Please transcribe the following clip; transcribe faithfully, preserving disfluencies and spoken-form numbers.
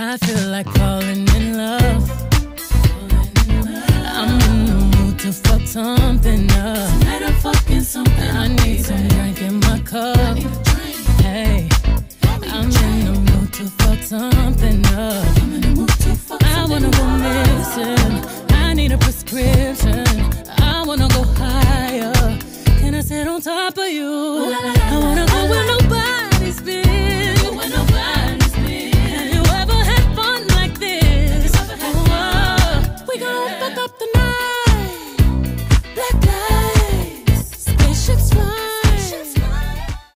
I feel like falling in love. I'm in the mood to fuck something up. Tonight I'm fucking something up, I need some drink in my cup. Hey, I'm in the mood to fuck something up. I'm in the mood to fuck I wanna go missing. I need a prescription. I wanna go higher. Can I sit on top of you?